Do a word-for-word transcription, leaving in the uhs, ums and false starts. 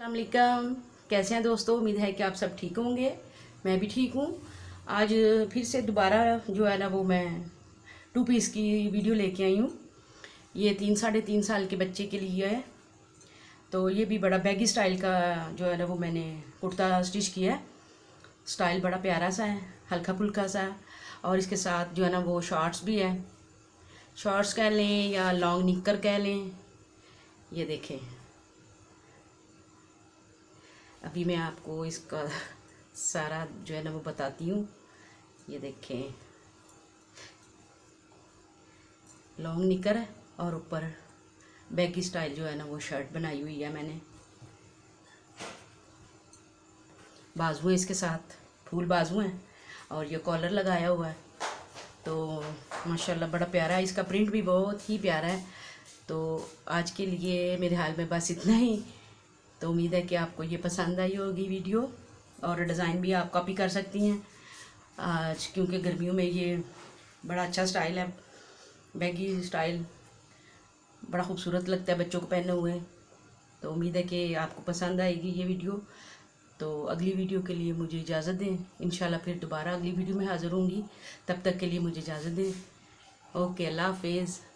अस्सलाम वालेकुम। कैसे हैं दोस्तों? उम्मीद है कि आप सब ठीक होंगे। मैं भी ठीक हूँ। आज फिर से दोबारा जो है ना वो मैं टू पीस की वीडियो लेके आई हूँ। ये तीन साढ़े तीन साल के बच्चे के लिए है। तो ये भी बड़ा बैगी स्टाइल का जो है ना वो मैंने कुर्ता स्टिच किया है। स्टाइल बड़ा प्यारा सा है, हल्का फुल्का सा, और इसके साथ जो है ना वो शॉर्ट्स भी है। शॉर्ट्स कह लें या लॉन्ग निक्कर कह लें। ये देखें, अभी मैं आपको इसका सारा जो है ना वो बताती हूँ। ये देखें, लॉन्ग निकर है और ऊपर बैगी स्टाइल जो है ना वो शर्ट बनाई हुई है मैंने। बाजू है, इसके साथ फूल बाजू हैं और ये कॉलर लगाया हुआ है। तो माशाल्लाह बड़ा प्यारा है, इसका प्रिंट भी बहुत ही प्यारा है। तो आज के लिए मेरे हाल में बस इतना ही। तो उम्मीद है कि आपको ये पसंद आई होगी वीडियो, और डिज़ाइन भी आप कॉपी कर सकती हैं आज, क्योंकि गर्मियों में ये बड़ा अच्छा स्टाइल है। बैगी स्टाइल बड़ा खूबसूरत लगता है बच्चों को पहने हुए। तो उम्मीद है कि आपको पसंद आएगी ये वीडियो। तो अगली वीडियो के लिए मुझे इजाज़त दें। इंशाल्लाह फिर दोबारा अगली वीडियो में हाज़िर होंगी। तब तक के लिए मुझे इजाज़त दें। ओके, अल्लाह हाफिज़।